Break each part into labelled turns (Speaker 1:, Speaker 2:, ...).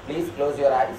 Speaker 1: Please close your eyes.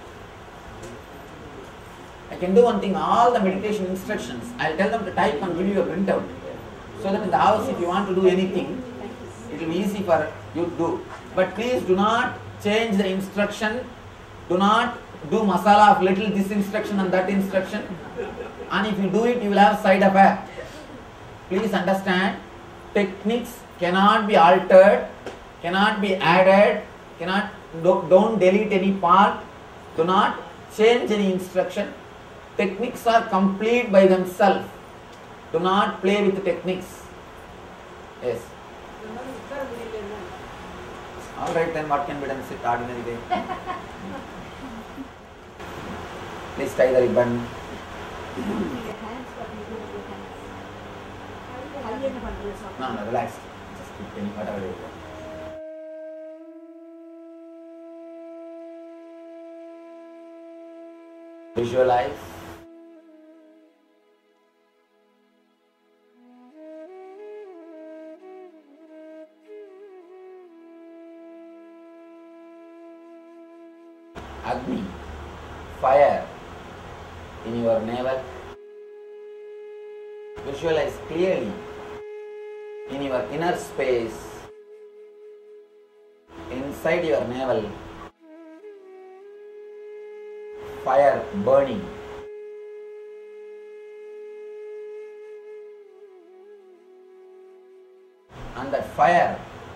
Speaker 1: I can do one thing, all the meditation instructions, I'll tell them to type and give you a printout. So that in the house, if you want to do anything, it will be easy for you to do. But please do not change the instruction. Do not do masala of little this instruction and that instruction. And if you do it, you will have side effect. Please understand, techniques cannot be altered, cannot be added, don't delete any part, do not change any instruction. Techniques are complete by themselves. Do not play with the techniques. Yes. Alright, then what can be done? Sit ordinary day. Please tie the ribbon. No, relax. Just keep any whatever you want. Visualize. Agni, fire in your navel. Visualize clearly in your inner space, inside your navel, fire burning. And that fire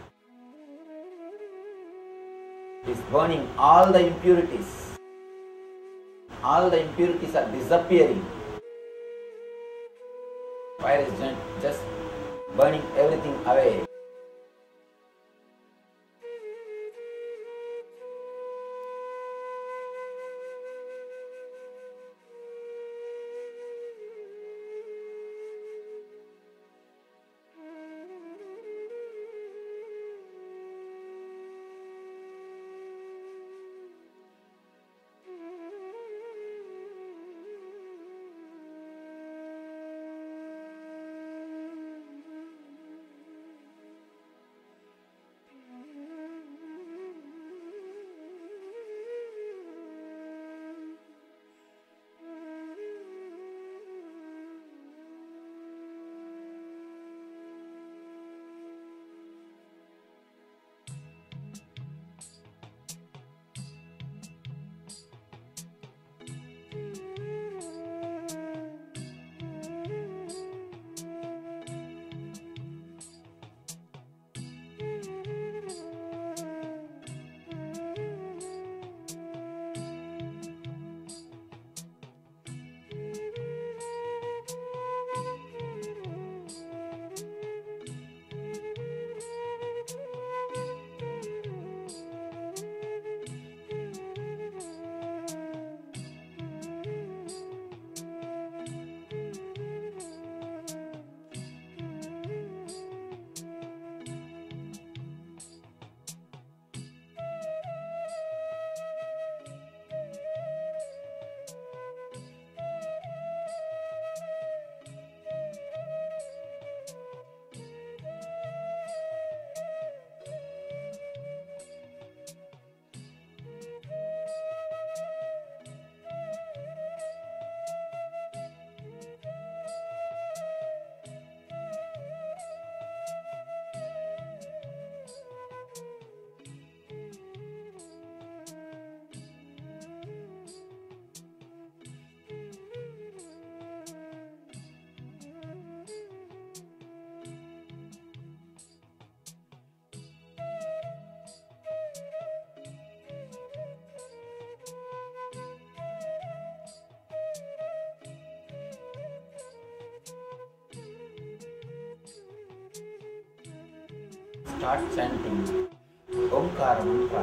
Speaker 1: is burning all the impurities. All the impurities are disappearing. Fire is just burning everything away. Start chanting Omkara mantra.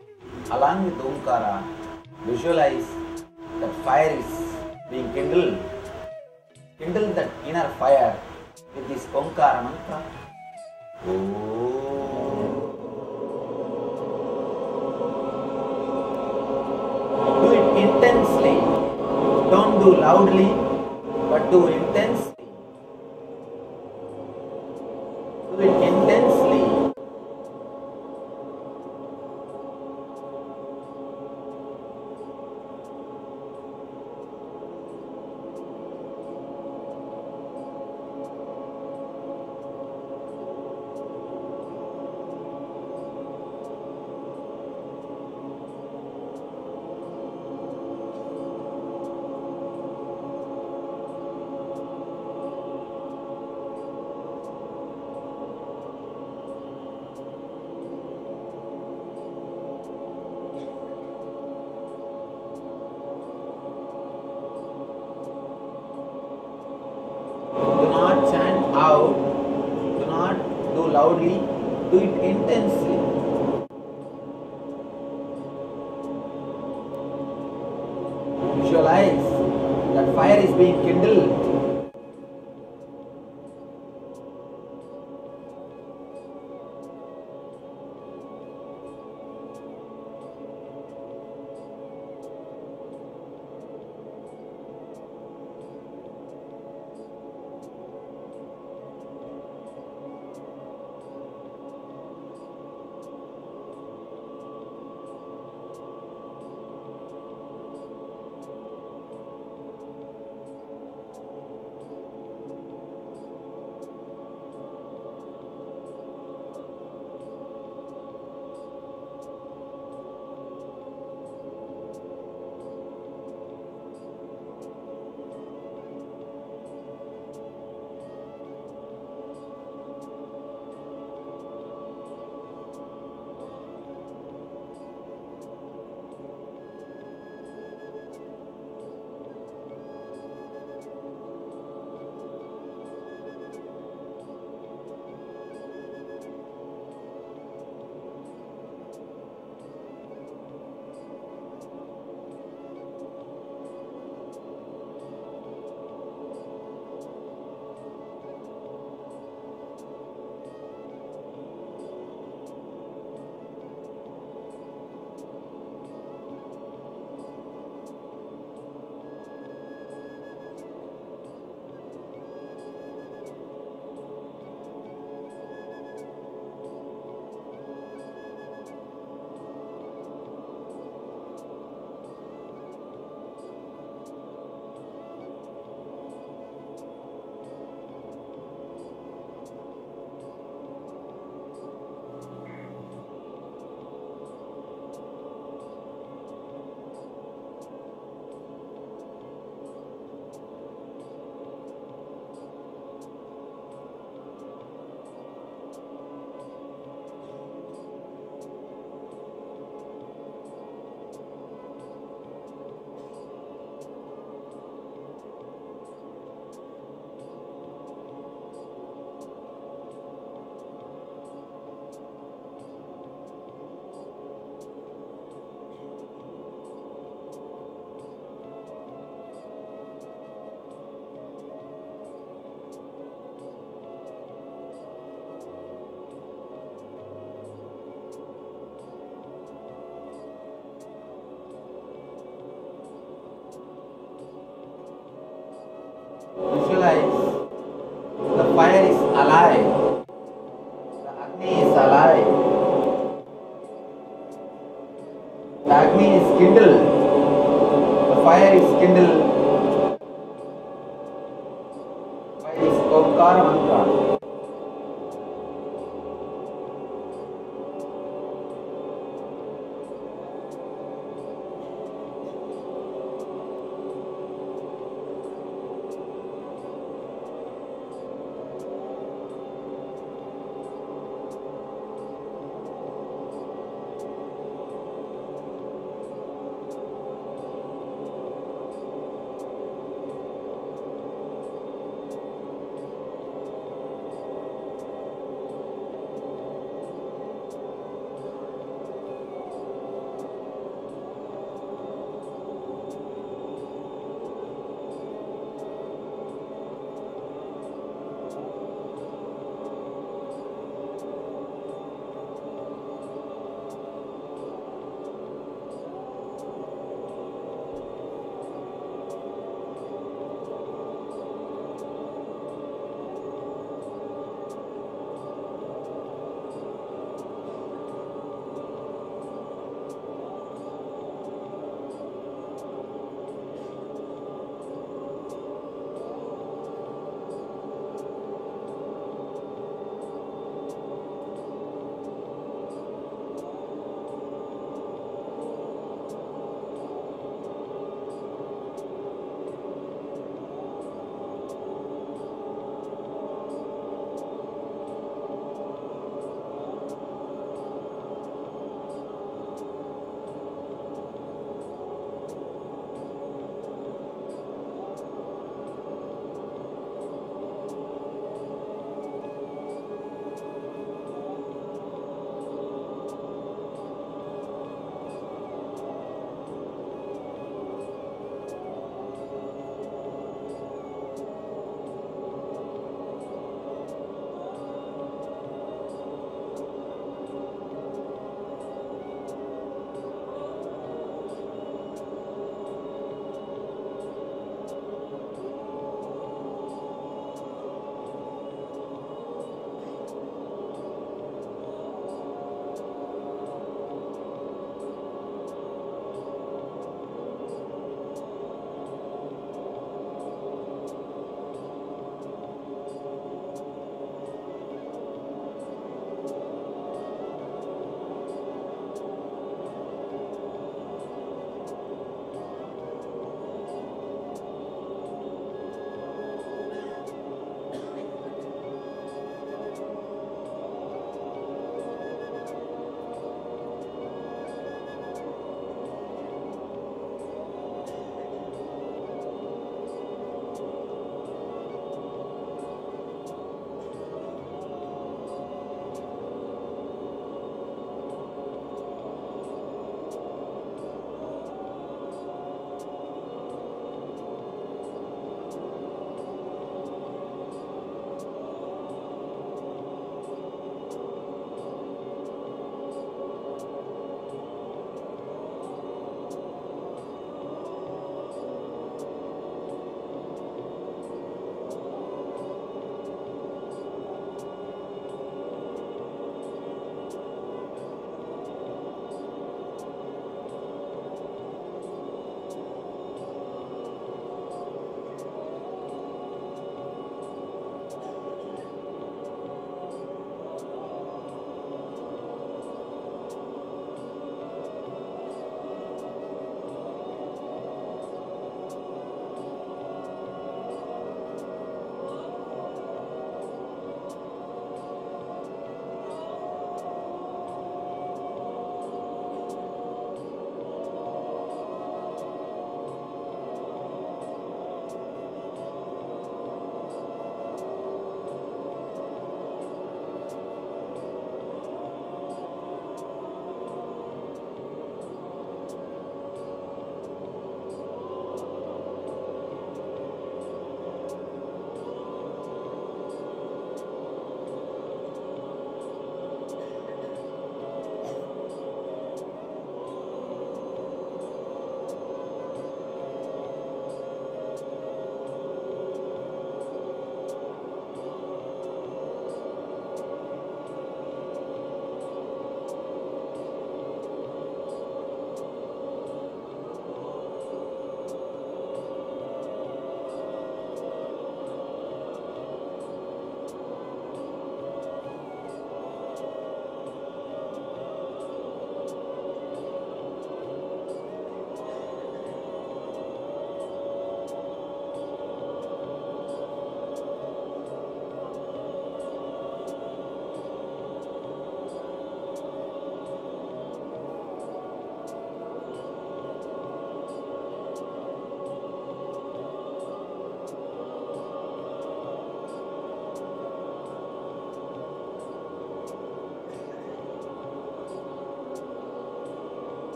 Speaker 1: Along with Omkara, visualize that fire is being kindled. Kindle that inner fire with this Omkara mantra. Do it intensely. Don't do loudly, but do intensely. Do it intensely. Visualize that fire is being kindled. Visualize the fire is alive, the Agni is alive, the Agni is kindled, the fire is kindled by this Omkara mantra.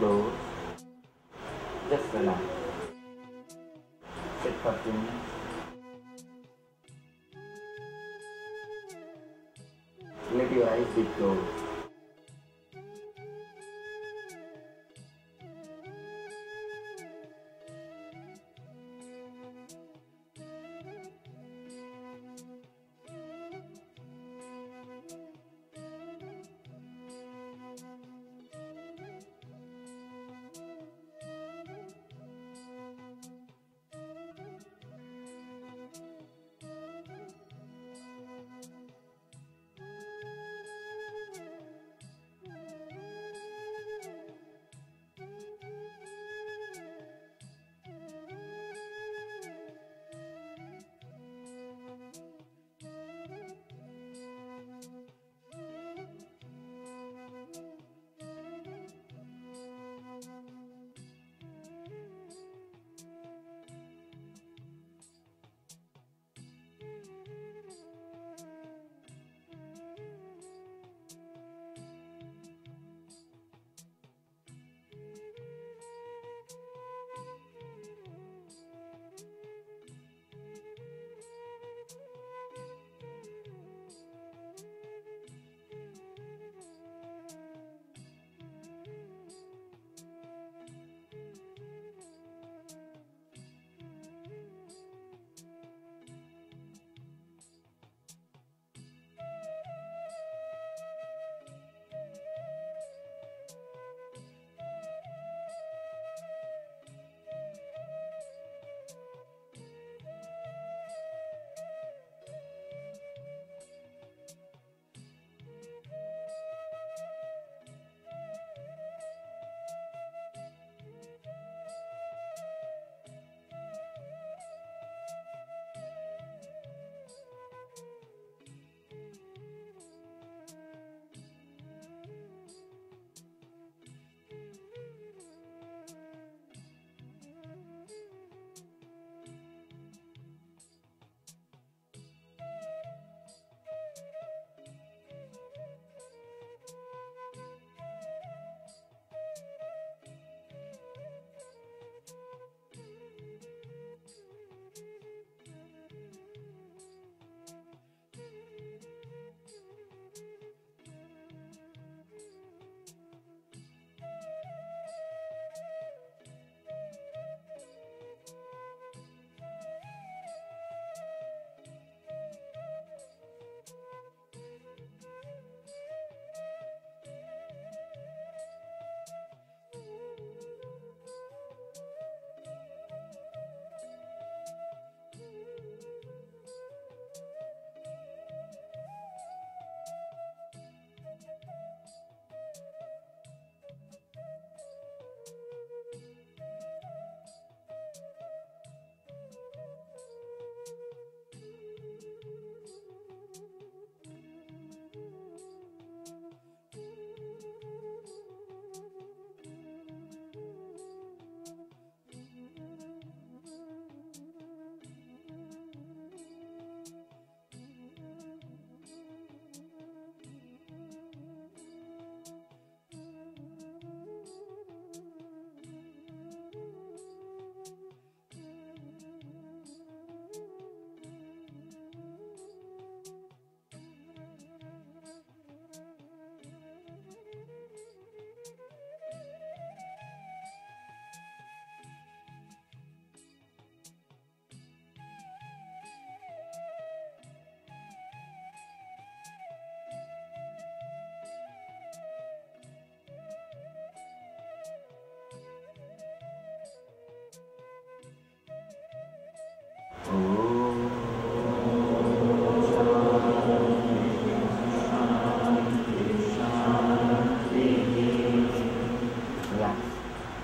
Speaker 1: closed. Just relax. Sit for 2 minutes. Let your eyes be closed.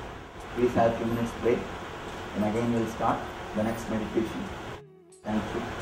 Speaker 1: Please have a few minutes break and again we'll start the next meditation. Thank you.